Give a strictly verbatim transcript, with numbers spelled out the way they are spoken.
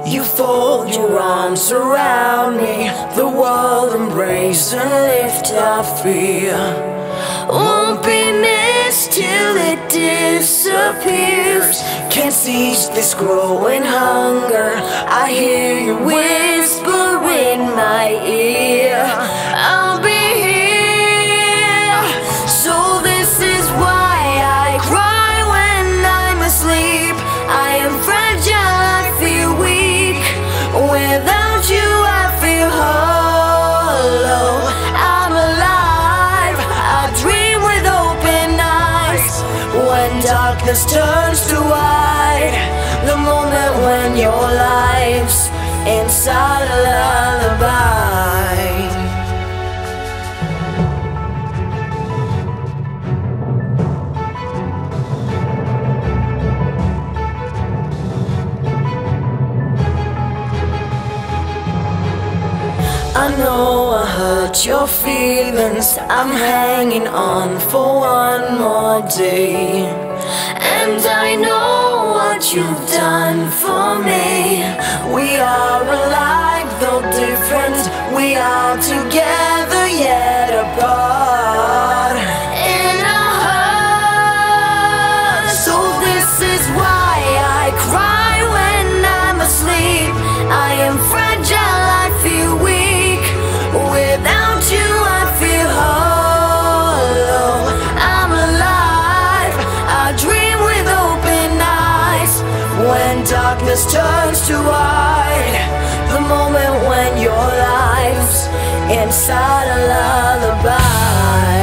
You fold your arms around me, the world embrace and lift our fear. Won't be missed till it disappears. Can't cease this growing hunger. I hear you whisper in my ear, I'll be here. So this is why I cry when I'm asleep. I am fragile, I feel weak. Without you I feel hollow. I'm alive, I dream with open eyes. When darkness turns to white, the moment when your life's inside a lullaby. I know I hurt your feelings, I'm hanging on for one more day. And I know what you've done for me. We are alike though different, we are together yet apart in our hearts. So this is why I cry when I'm asleep. I am fragile, I feel weak. Without you I feel hollow. I'm alive, I dream with open eyes. When darkness turns to white, the moment when your life's inside a lullaby.